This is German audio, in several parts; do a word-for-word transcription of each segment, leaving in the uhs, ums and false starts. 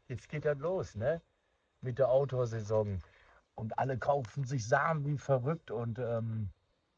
Jetzt geht das los, ne? Mit der Outdoor-Saison. Und alle kaufen sich Samen wie verrückt und, ähm,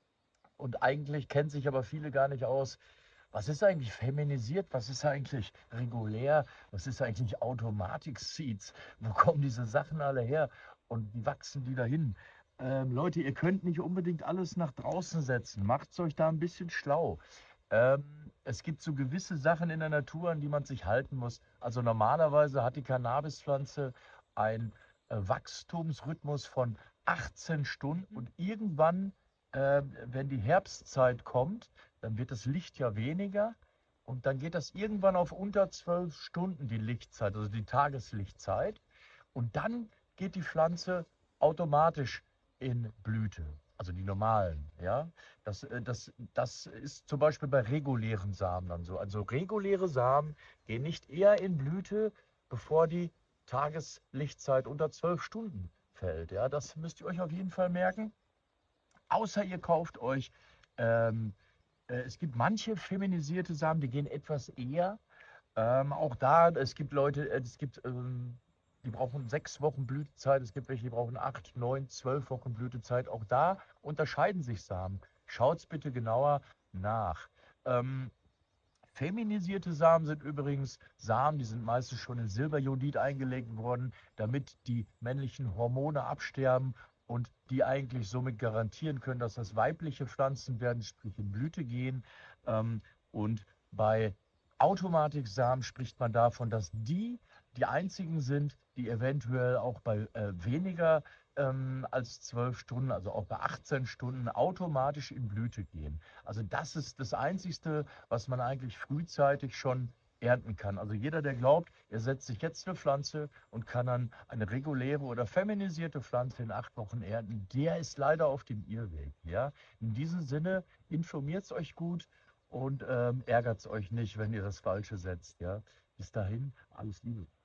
und eigentlich kennen sich aber viele gar nicht aus. Was ist eigentlich feminisiert? Was ist eigentlich regulär? Was ist eigentlich Automatic Seeds? Wo kommen diese Sachen alle her? Und wie wachsen die dahin? Ähm, Leute, ihr könnt nicht unbedingt alles nach draußen setzen. Macht euch da ein bisschen schlau. Ähm, es gibt so gewisse Sachen in der Natur, an die man sich halten muss. Also normalerweise hat die Cannabispflanze einen äh, Wachstumsrhythmus von achtzehn Stunden und irgendwann, äh, wenn die Herbstzeit kommt, dann wird das Licht ja weniger und dann geht das irgendwann auf unter zwölf Stunden die Lichtzeit, also die Tageslichtzeit. Und dann geht die Pflanze automatisch in Blüte, also die normalen. Ja? Das, äh, das, das ist zum Beispiel bei regulären Samen dann so. Also reguläre Samen gehen nicht eher in Blüte, bevor die Tageslichtzeit unter zwölf Stunden fällt. Ja? Das müsst ihr euch auf jeden Fall merken. Außer ihr kauft euch ähm, äh, es gibt manche feminisierte Samen, die gehen etwas eher. Ähm, auch da, es gibt Leute, äh, es gibt, ähm, die brauchen sechs Wochen Blütezeit, es gibt welche, die brauchen acht, neun, zwölf Wochen Blütezeit. Auch da unterscheiden sich Samen. Schaut's bitte genauer nach. Ähm, Feminisierte Samen sind übrigens Samen, die sind meistens schon in Silberjodid eingelegt worden, damit die männlichen Hormone absterben und die eigentlich somit garantieren können, dass das weibliche Pflanzen werden, sprich in Blüte gehen. Ähm, und bei Automatiksamen spricht man davon, dass die die einzigen sind, die eventuell auch bei äh, weniger ähm, als zwölf Stunden, also auch bei achtzehn Stunden automatisch in Blüte gehen. Also das ist das Einzigste, was man eigentlich frühzeitig schon ernten kann. Also jeder, der glaubt, er setzt sich jetzt eine Pflanze und kann dann eine reguläre oder feminisierte Pflanze in acht Wochen ernten, der ist leider auf dem Irrweg. Ja? In diesem Sinne, informiert euch gut und ähm, ärgert euch nicht, wenn ihr das Falsche setzt. Ja? Bis dahin, alles Liebe.